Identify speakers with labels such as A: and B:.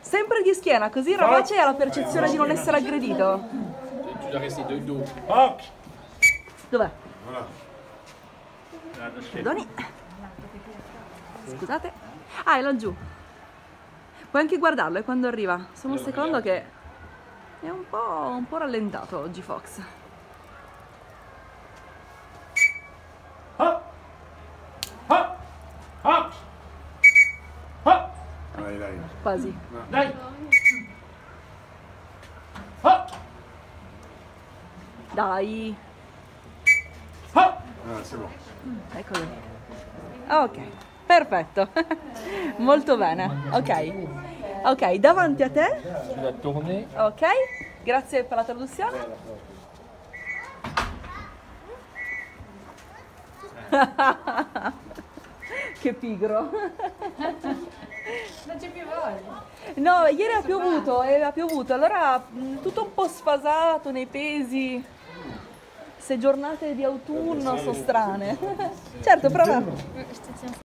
A: Sempre di schiena, così il rapace ha la percezione di non essere aggredito.
B: Tu dois rester de dos.
A: Dov'è?
B: Voilà.
A: Perdoni. Scusate. Ah, è laggiù. Puoi anche guardarlo, è quando arriva. Solo un secondo che è un po' rallentato oggi Fox.
B: Dai, dai.
A: Quasi.
B: Dai.
A: Dai.
B: Ah, c'est bon.
A: Eccolo lì. Ok, perfetto. Molto bene. Ok. Ok, davanti a te.
C: Tu dois tourner.
A: Ok, grazie per la traduzione. Che pigro.
D: Non c'è più voglia.
A: No, ieri ha piovuto, allora tutto un po' sfasato nei pesi. Queste giornate di autunno sono strane. Certo, però